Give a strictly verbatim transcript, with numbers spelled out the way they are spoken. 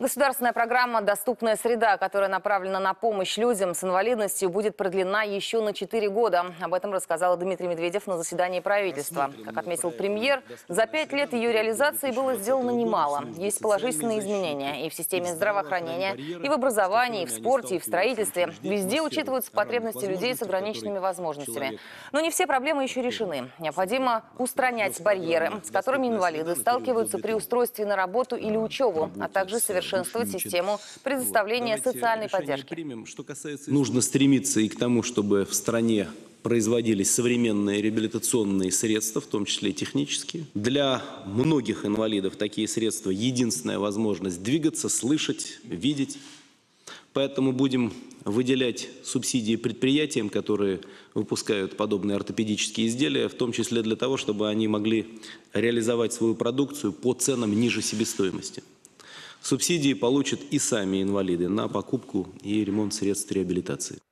Государственная программа «Доступная среда», которая направлена на помощь людям с инвалидностью, будет продлена еще на четыре года. Об этом рассказал Дмитрий Медведев на заседании правительства. Как отметил премьер, за пять лет ее реализации было сделано немало. Есть положительные изменения и в системе здравоохранения, и в образовании, и в спорте, и в строительстве. Везде учитываются потребности людей с ограниченными возможностями. Но не все проблемы еще решены. Необходимо устранять барьеры, с которыми инвалиды сталкиваются при устройстве на работу или учебу, а также совершенствовать систему предоставления социальной поддержки. Нужно стремиться и к тому, чтобы в стране производились современные реабилитационные средства, в том числе и технические. Для многих инвалидов такие средства – единственная возможность двигаться, слышать, видеть. Поэтому будем выделять субсидии предприятиям, которые выпускают подобные ортопедические изделия, в том числе для того, чтобы они могли реализовать свою продукцию по ценам ниже себестоимости. Субсидии получат и сами инвалиды на покупку и ремонт средств реабилитации.